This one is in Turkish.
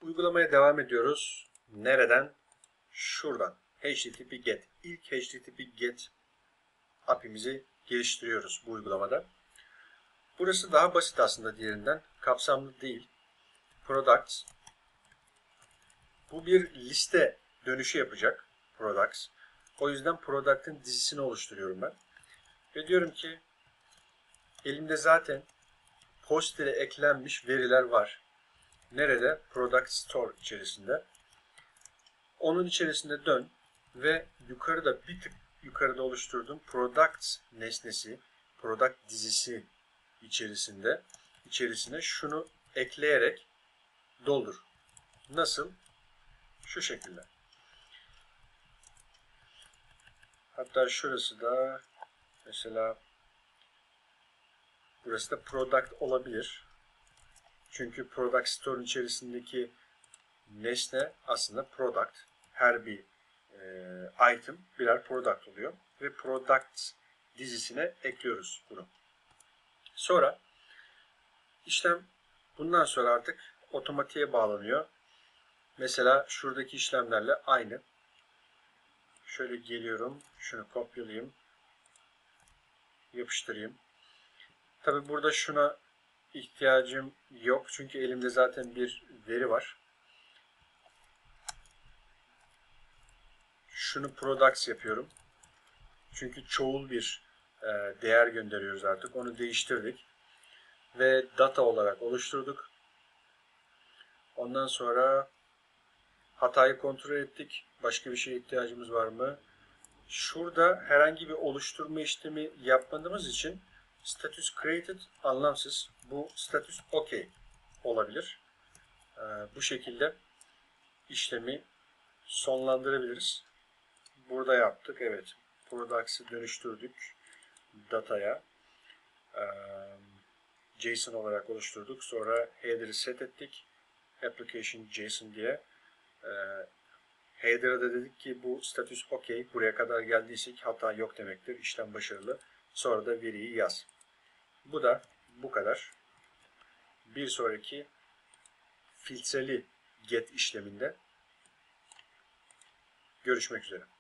Uygulamaya devam ediyoruz. Nereden? Şuradan. HTTP GET. İlk HTTP GET API'mizi geliştiriyoruz bu uygulamada. Burası daha basit aslında diğerinden. Kapsamlı değil. Products. Bu bir liste dönüşü yapacak. Products. O yüzden Product'ın dizisini oluşturuyorum ben. Ve diyorum ki elimde zaten POST ile eklenmiş veriler var. Nerede? Product Store içerisinde. Onun içerisinde dön ve yukarıda bir tık yukarıda oluşturduğum Product nesnesi, Product dizisi içerisine şunu ekleyerek doldur. Nasıl? Şu şekilde. Hatta şurası da mesela burası da Product olabilir. Çünkü Product Store'un içerisindeki nesne aslında Product. Her bir item birer Product oluyor. Ve Product dizisine ekliyoruz bunu. Sonra işlem bundan sonra artık otomatiğe bağlanıyor. Mesela şuradaki işlemlerle aynı. Şöyle geliyorum. Şunu kopyalayayım. Yapıştırayım. Tabi burada şuna ihtiyacım yok. Çünkü elimde zaten bir veri var. Şunu products yapıyorum. Çünkü çoğul bir değer gönderiyoruz artık. Onu değiştirdik. Ve data olarak oluşturduk. Ondan sonra hatayı kontrol ettik. Başka bir şeye ihtiyacımız var mı? Şurada herhangi bir oluşturma işlemi yapmadığımız için status created anlamsız. Bu status OK olabilir. Bu şekilde işlemi sonlandırabiliriz. Burada yaptık. Evet. Products'ı dönüştürdük dataya. JSON olarak oluşturduk. Sonra header'ı set ettik. Application JSON diye. Header'a da dedik ki bu status OK. Buraya kadar geldiysek hata yok demektir. İşlem başarılı. Sonra da veriyi yaz. Bu da bu kadar. Bir sonraki filtreli get işleminde görüşmek üzere.